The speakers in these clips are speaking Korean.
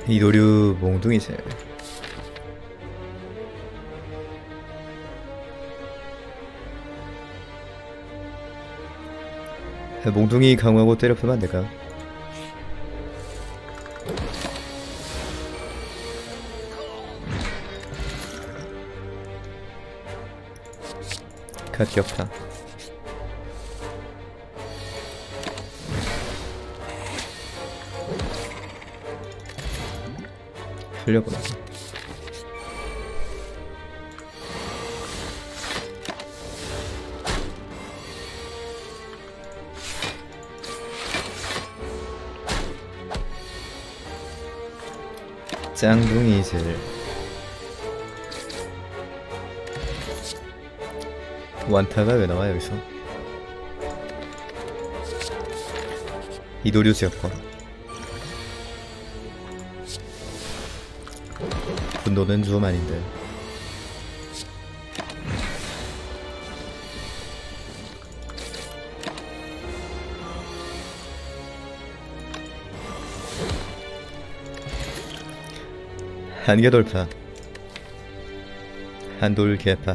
이도류 몽둥이질. 몽둥이 강화하고 때려보면 안될까? 갓격파. 흘려보나. 짱둥이질. 완타가 왜 나와 여기서? 이도류 지역권. 분노는 좀 아닌데. 한계 돌파. 한돌 개파.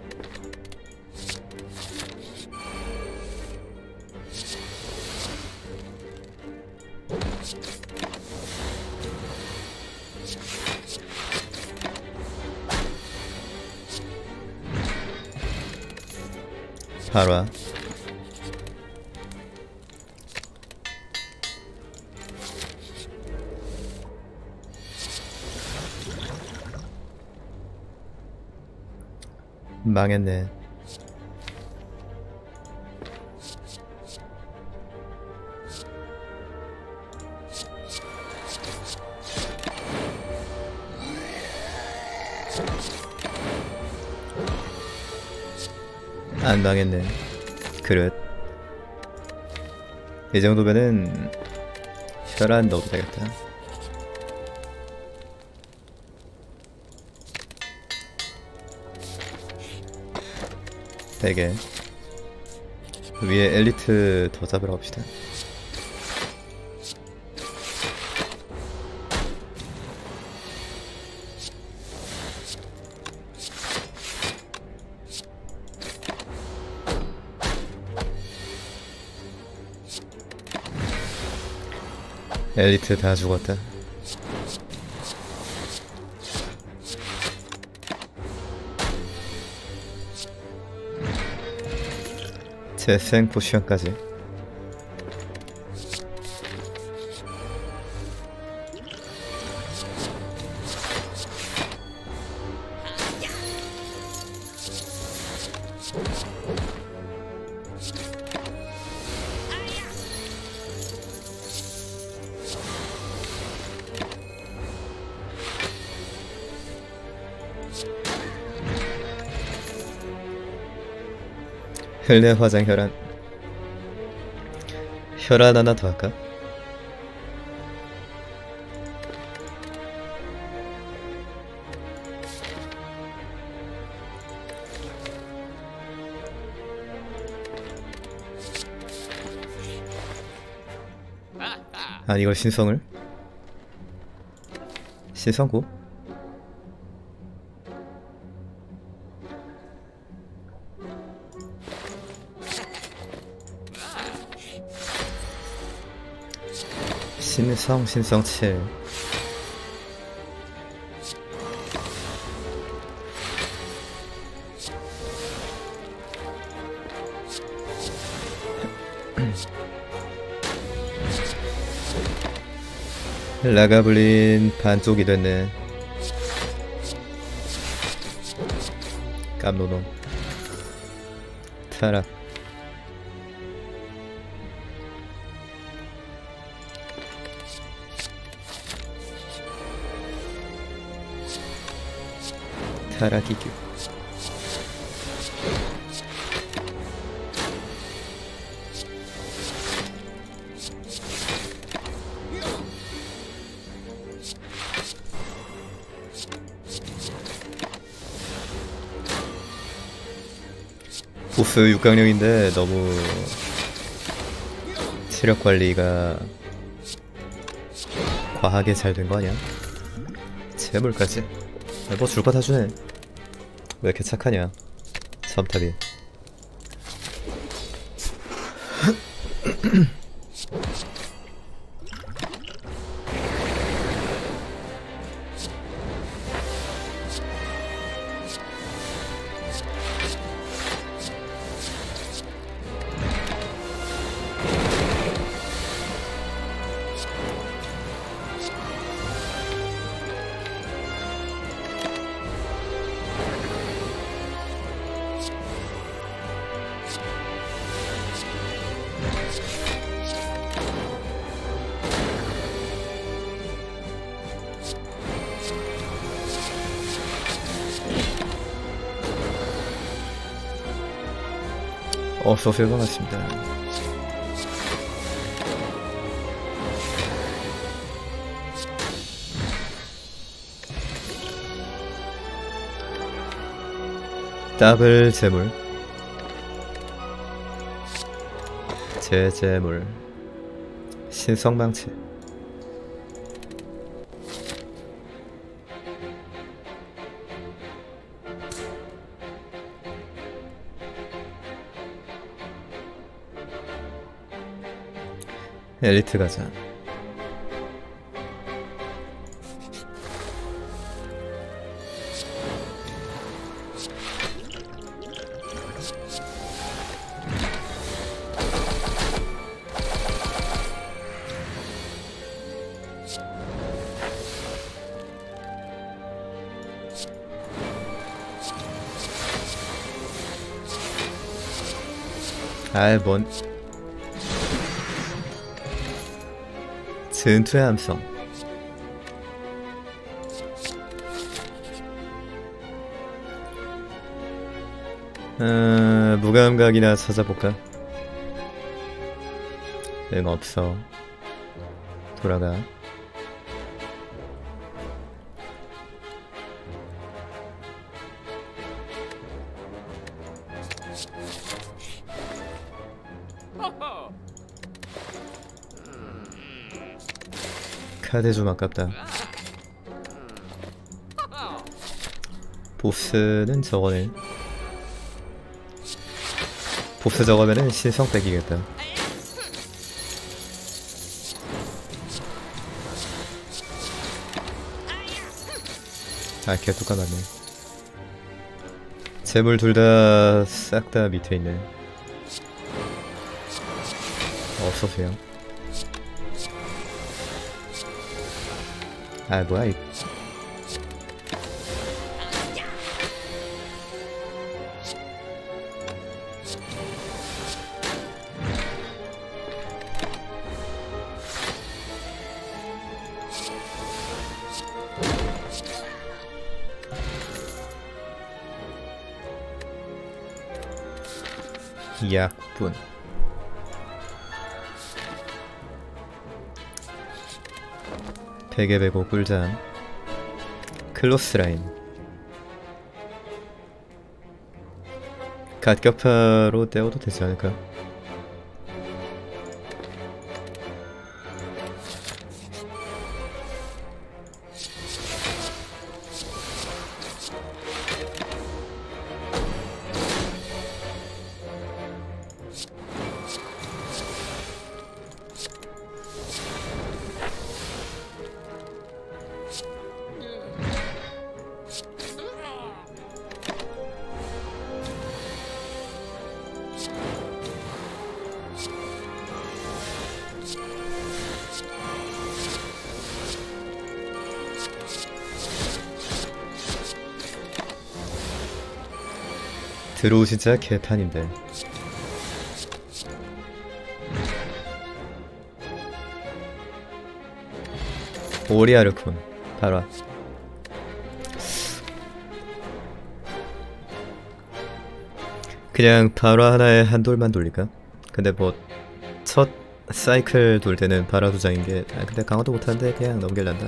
발화. 망했네. 안 망했네. 그릇. 이 정도면은 혈안 넣어도 되겠다. 되게 위에 엘리트 더 잡으러 갑시다. 엘리트 다 죽었다. 재생 포션까지. 혈내 화장 혈안. 혈안 하나 더 할까? 아니 이걸 신성을? 신성고? 신성 7. 라가블린 반쪽이 됐네. 깜노놈. 타락. 타락이규. 보스 6강령인데 너무 체력 관리가 과하게 잘 된 거 아니야? 재물까지. 뭐 줄 거 다 주네. 왜 이렇게 착하냐 섬탑이. 어서오세요. 반갑습니다. 더블 재물, 재재물, 신성망치. 엘리트 가자. 아이 뭔 전투의 함성. 무감각이나 찾아볼까? 응, 없어. 돌아가. 카드 좀 아깝다. 보스는 저거네. 보스 저거면은 신성 뺏기겠다. 아, 걔 똑같네. 재물 둘 다 싹 다 밑에 있네. 어서오세요. 아, 뭐야 이. 약분. 베개 베고 꿀잠. 클로스라인. 갓격파로 떼어도 되지 않을까? 드로우 진짜 개판인데. 오리아르콘 바로. 그냥 바로 하나에 한 돌만 돌릴까? 근데 뭐 첫 사이클 돌 때는 바라 두 장인게. 아 근데 강화도 못하는데 그냥 넘길란다.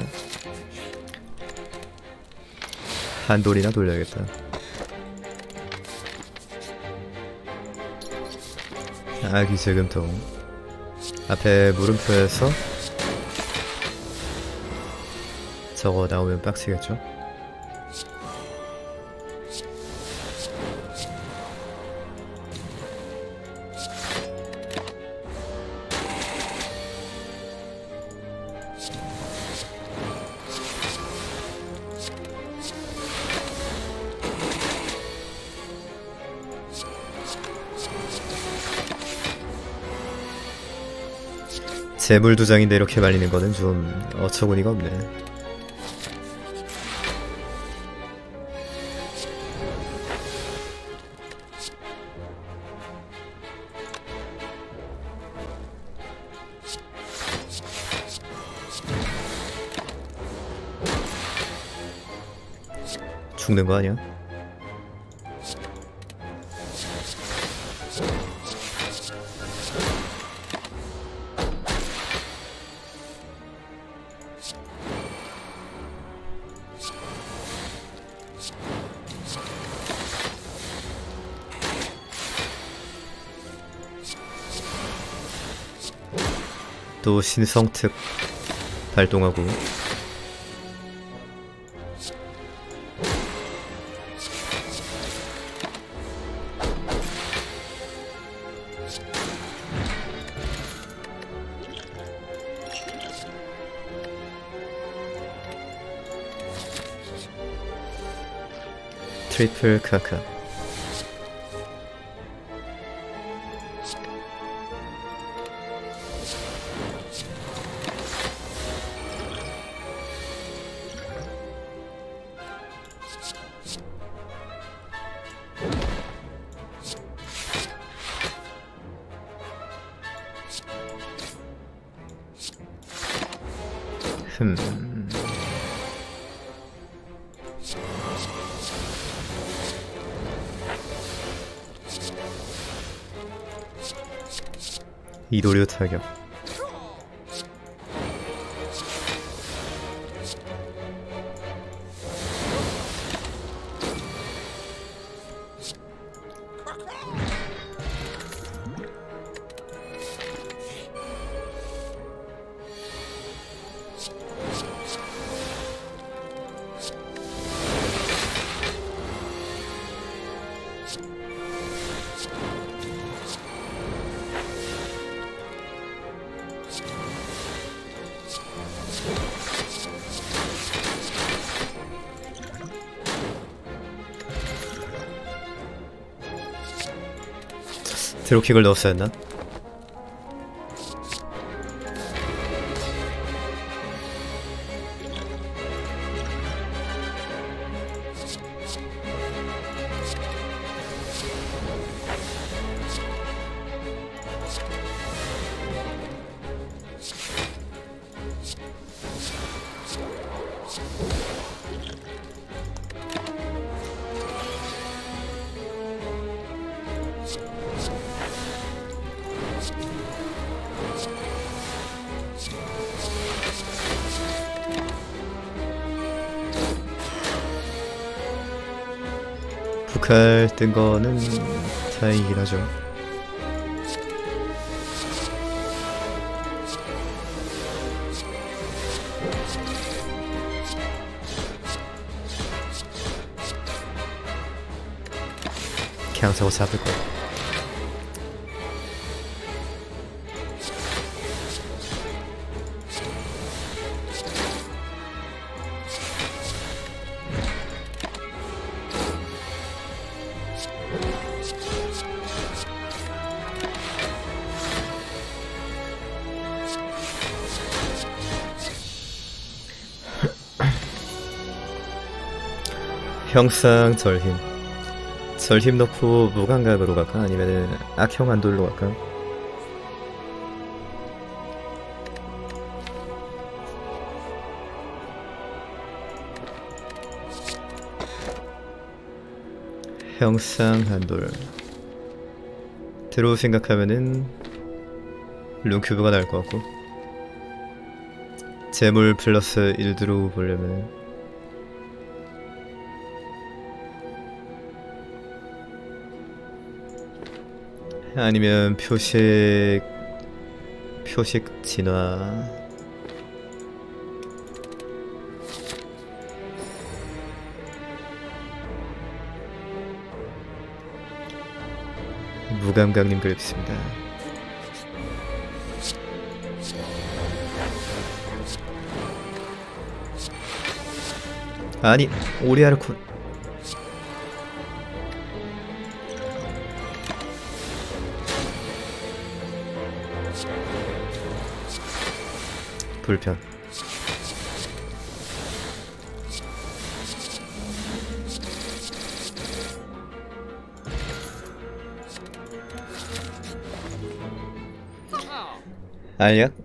한 돌이나 돌려야겠다. 아기 재금통. 앞에 물음표에서 저거 나오면 빡치겠죠? 재물 두 장인데 이렇게 말리는 거는 좀 어처구니가 없네. 죽는 거 아니야? 또 신성특 발동하고 트리플 카카. 이도류 타격. 드롭킥을 넣었어야 했나? 북할 뜬 거는 다행이긴 하죠. 그냥 저거 잡을 거야. 형상 절힘. 절힘 넣고 무감각으로 갈까? 아니면은 악형 안돌로 갈까? 형상 한돌. 드로우 생각하면은 룬큐브가 나을 것 같고, 재물 플러스 1드로우 보려면 아니면 표식 진화. 무감각님 그립습니다. 아니 오리아르콘 불편. 알약?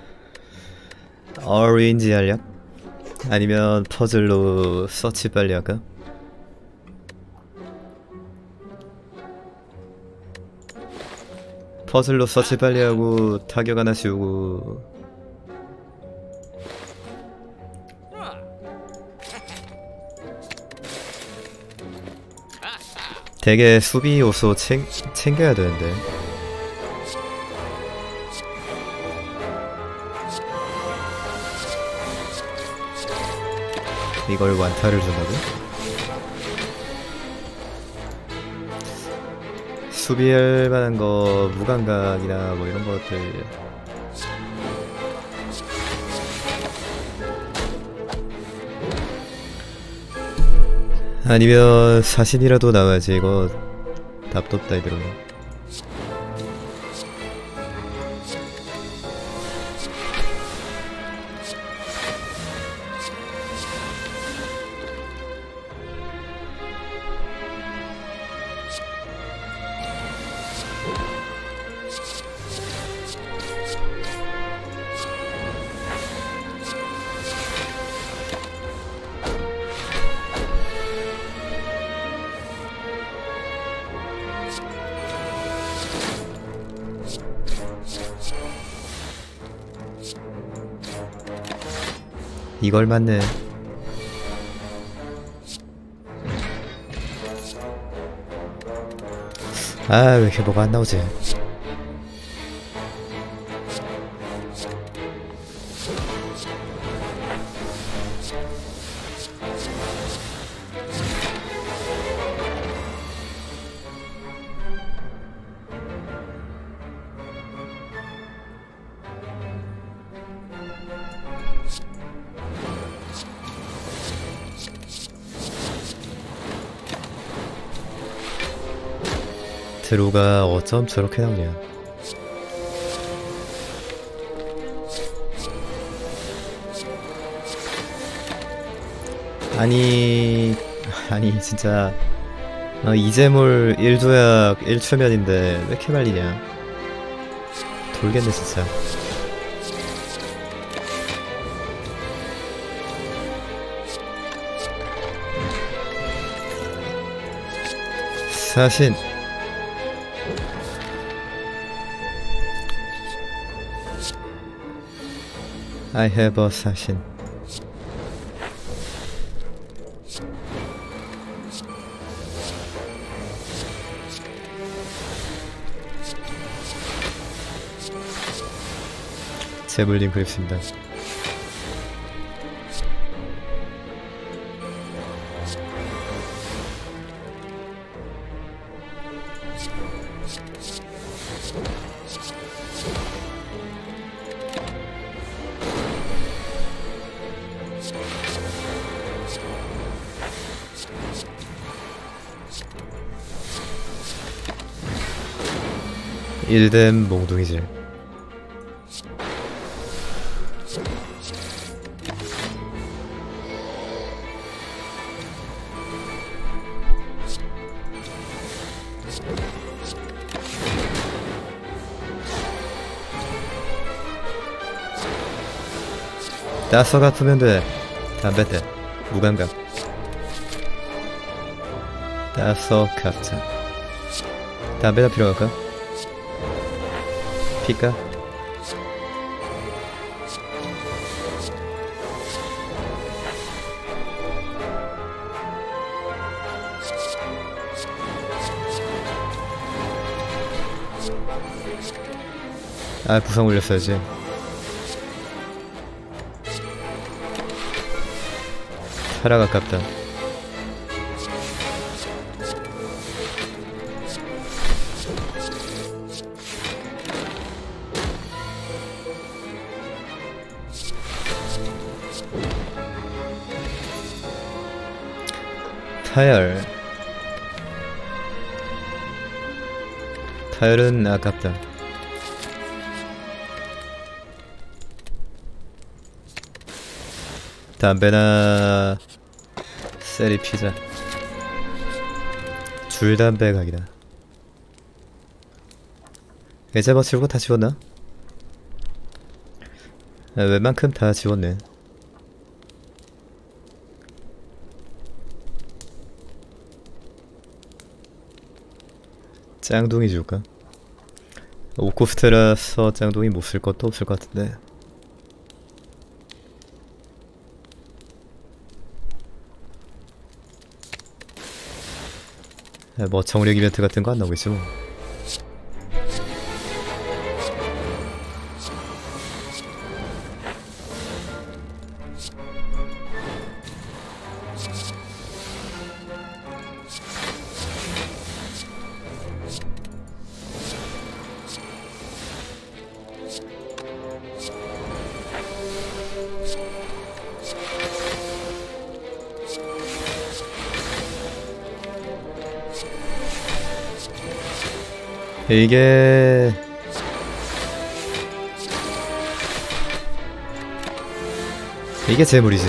오렌지 알약? 아니면 퍼즐로 서치 빨리 할까? 퍼즐로 서치 빨리 하고 타격 하나 씌우고 되게 수비 요소 챙겨야 되는데 이걸 완타를 준다고? 수비할 만한 거 무감각이나 뭐 이런 것들 아니면 사신이라도 나와야지. 이거 답답다 이대로. 이걸 맞네. 아, 왜 이렇게 뭐가 안 나오지? 드루가 어쩜 저렇게 나오냐. 아니 진짜 이재물 1조약 1초면인데 왜 이렇게 말리냐. 돌겠네 진짜. 사신 I have a 사신. 재물님 그립습니다. 일댐 몽둥이질. 따서 갚으면 돼. 담배 때 무감각. 따서 갚자. 담배가 필요할까? 피까? 아, 부상 올렸어야지. 타락 아깝다. 타열은 아깝다. 담배나 셀이 피자. 줄담배 각이다. 이제 뭐 지우고 다 지웠나? 웬만큼 다 지웠네. 짱둥이 지울까? 오코스트라서 짱둥이 못 쓸 것도 없을 것 같은데. 뭐 정력 이벤트 같은 거 안 나오겠지 뭐. 이게 재물이지.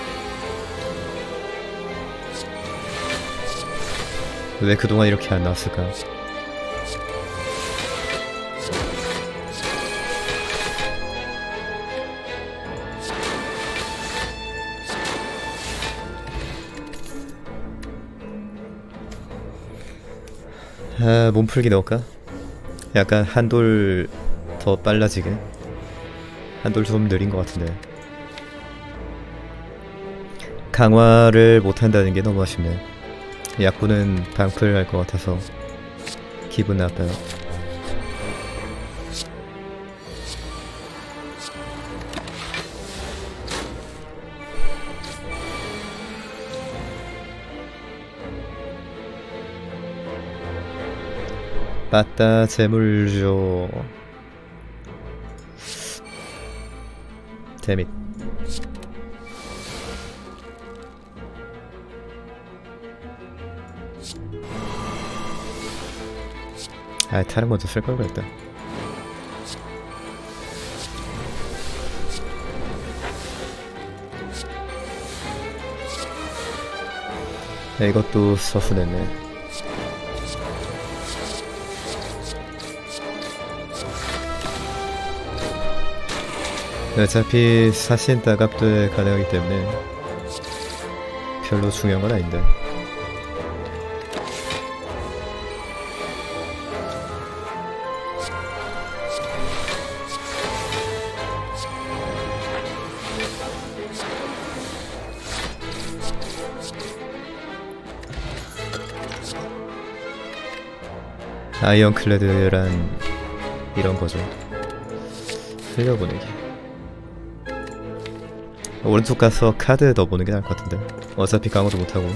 왜 그동안 이렇게 안 나왔을까? 아, 몸풀기 넣을까? 약간 한돌 더 빨라지게. 한돌 좀 느린 것 같은데. 강화를 못한다는 게 너무 아쉽네. 약분은 방풀 할 것 같아서 기분 나빠요. 맞다, 재물 줘. 데밋. 아, 탈은 먼저 쓸 걸 그랬다. 이것도 서순했네. 어차피 사신 따갑도에 가능하기 때문에 별로 중요한 건 아닌데. 아이언클레드란 이런 거죠. 흘려보내기. 오른쪽 가서 카드 넣어보는 게 나을 것 같은데. 어차피 강화도 못하고.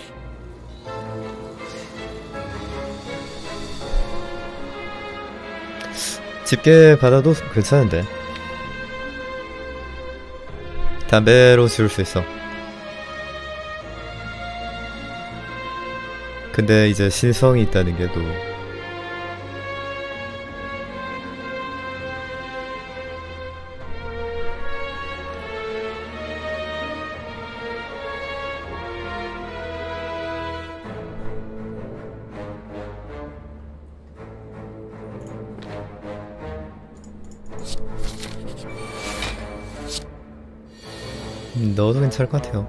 집게 받아도 괜찮은데. 담배로 지울 수 있어. 근데 이제 신성이 있다는 게 또 넣어도 괜찮을 것 같아요.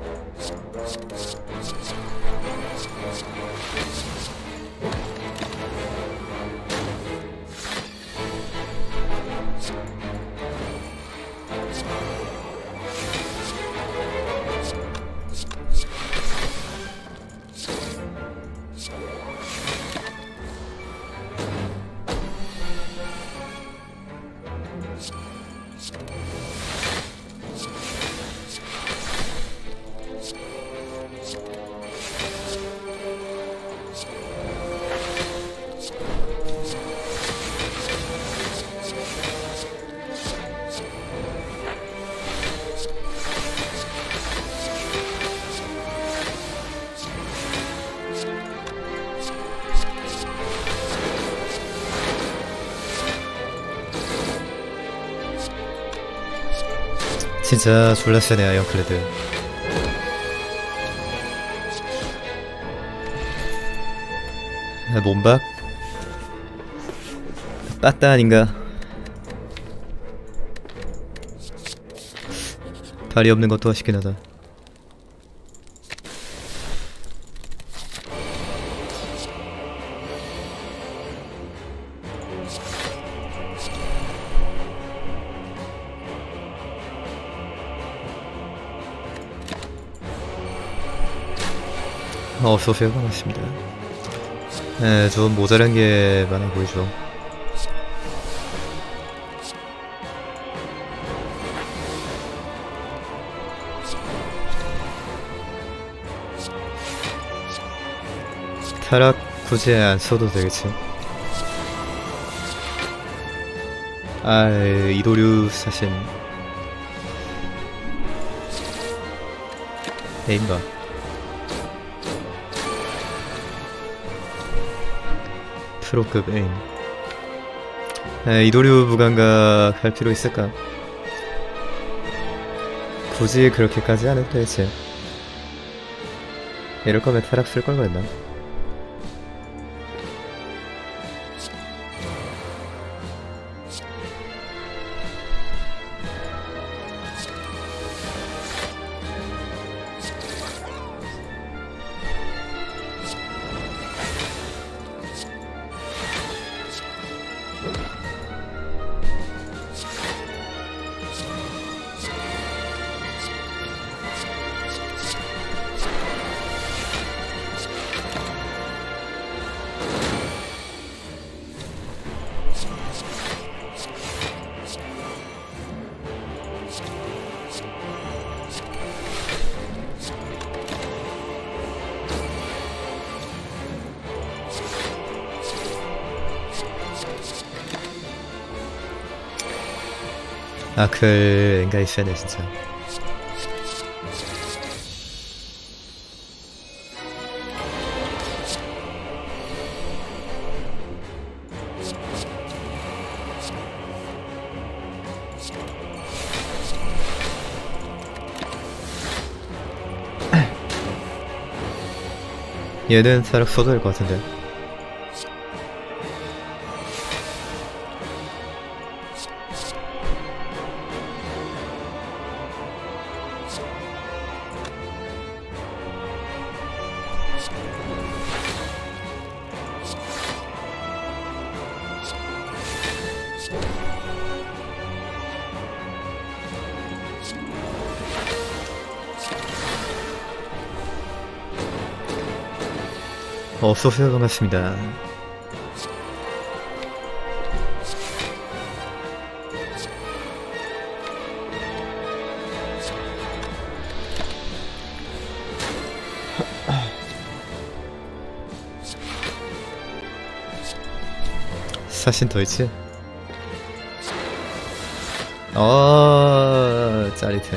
진짜 졸라 세네 아이언클레드. 몸박? 빠따 아닌가? 발이 없는 것도 아쉽긴 하다. 어서오세요. 반갑습니다. 네, 좀 모자란 게 많아 보이죠. 타락 굳이 안 써도 되겠지. 아, 이도류 사신 에임바. 프로급 에임. 이도류 무감각 할 필요 있을까? 굳이 그렇게까지 안 해도 되지. 이럴 거면 타락 쓸 걸 그랬나? 아클 엔가이 세네 진짜. 얘는 타락 써도 될 것 같은데. 어서오세요. 반갑습니다. 사신 더 있지? 짜릿해.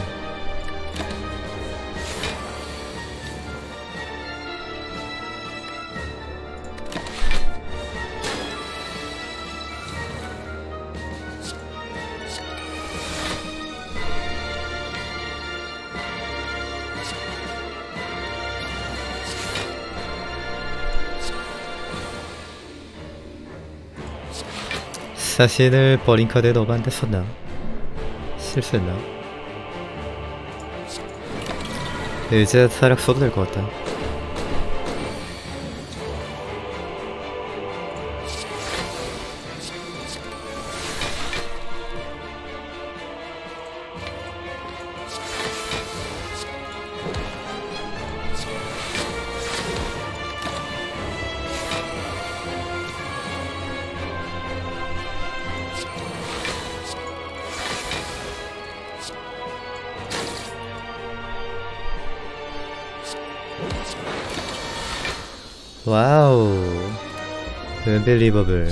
사신을 버린 카드에 너가 안 됐었나? 실수했나? 이제 타락 써도 될 것 같다. 와우, 은빌리버블.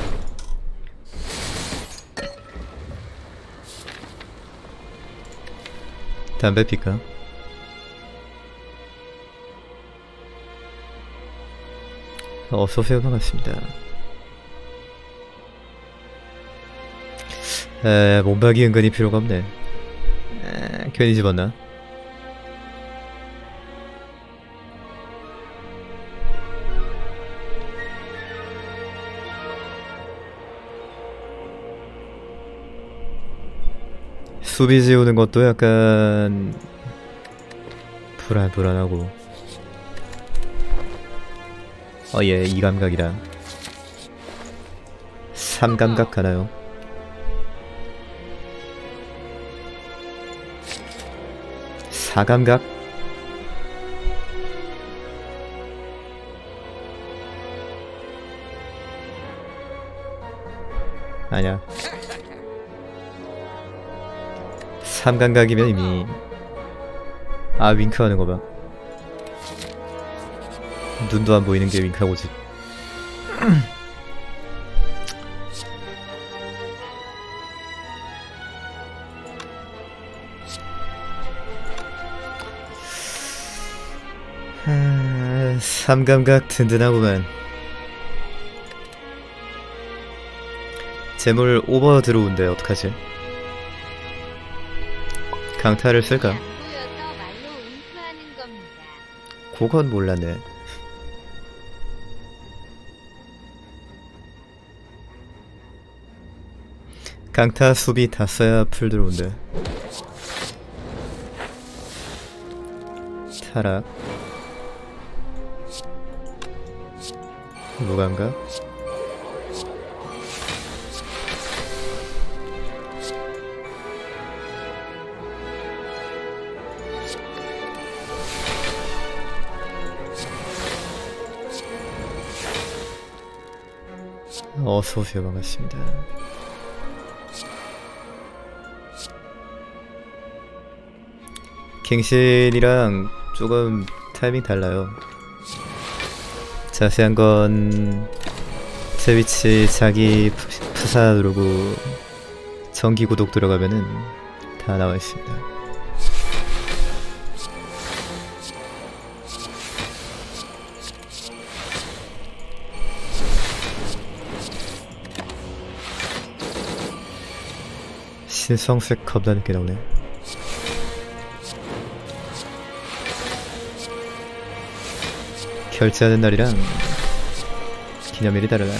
담배 피까? 어서오세요. 반갑습니다. 몸박이 은근히 필요가 없네. 괜히 집었나? 수비 지우는 것도 약간 불안하고. 예, 이 감각이라. 3감각 가나요? 사감각? 아니야. 3감각이면 이미. 아, 윙크하는 거 봐. 눈도 안 보이는 게 윙크하고지. 삼감각 든든하구만. 재물 오버 들어온대. 어떡하지? 강타를 쓸까? 그건 몰랐네. 강타 수비 다 써야 풀 들어온대. 타락. 무감각. 어서오세요. 반갑습니다. 갱신이랑 조금 타이밍 달라요. 자세한 건 트위치 자기 프사 누르고 정기 구독 들어가면은 다 나와 있습니다. 신성색 겁나 늦게 나오네. 결제하는 날이랑 기념일이 다르나요?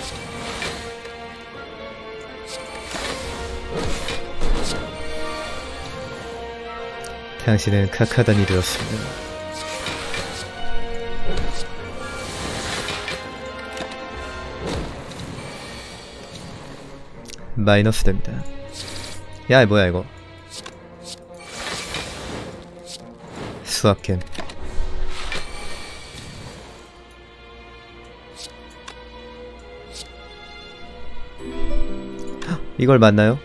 당신은 카카단이 되었습니다. 마이너스 됩니다. 야, 뭐야 이거. 수학캠. 이걸 맞나요?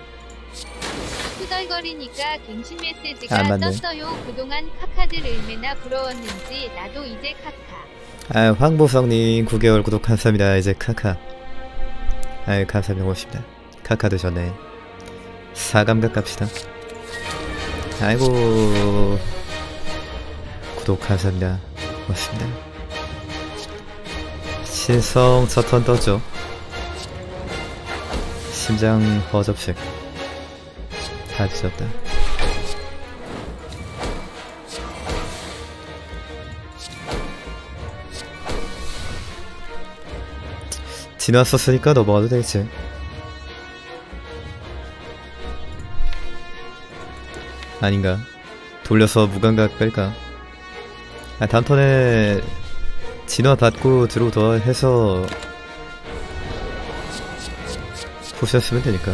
후덜거리니까 갱신 메시지가 떴어요. 그동안 카카들 얼마나 부러웠는지 나도 이제 카카. 아, 황보성님 9개월 구독 감사합니다. 이제 카카. 아유, 감사합니다. 고맙습니다. 카카 드셨네. 사감각 갑시다. 아이고, 구독 감사합니다. 고맙습니다. 신성 첫턴 떴죠. 심장 허접색 다 뒤졌다. 진화 썼으니까 넘어가도 되겠지. 아닌가? 돌려서 무감각 뺄까? 아, 다음 턴에 진화 받고 들어오더 해서 푸시했으면 되니까.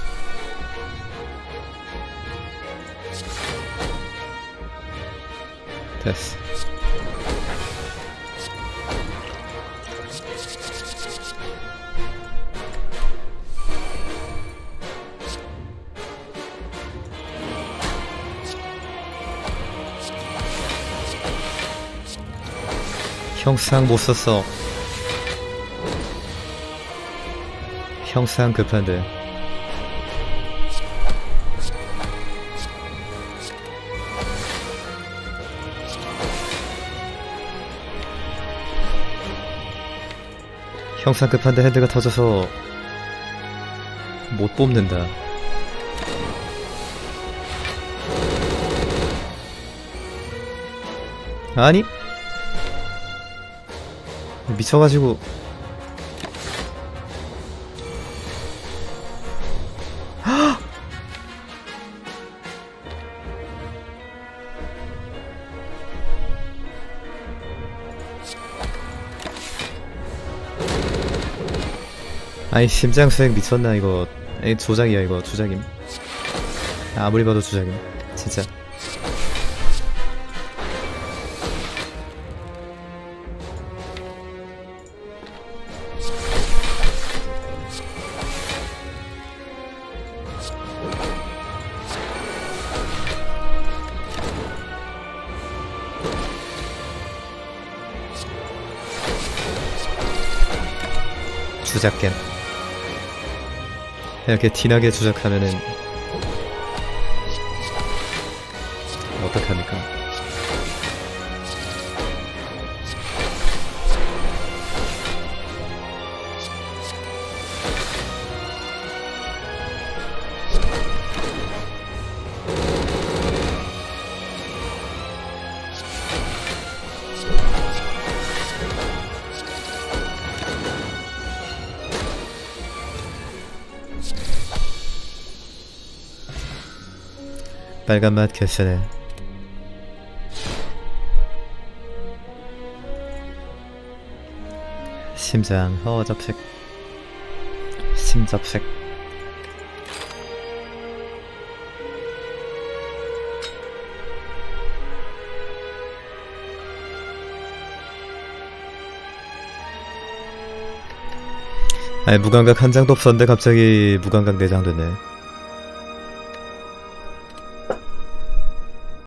됐어. 형상 못 썼어. 형상 급한데. 형상 급한데 핸드가 터져서 못 뽑는다. 아니? 미쳐가지고 아니 심장 수행 미쳤나 이거. 에이 조작이야 이거. 조작임. 아무리 봐도 조작임 진짜. 주작겜. 이렇게 티나게 주작하면은 어떡합니까? 빨간맛 개쎄네. 심장 접색. 심접색. 아니 무감각 한 장도 없었는데 갑자기 무감각 4장 됐네.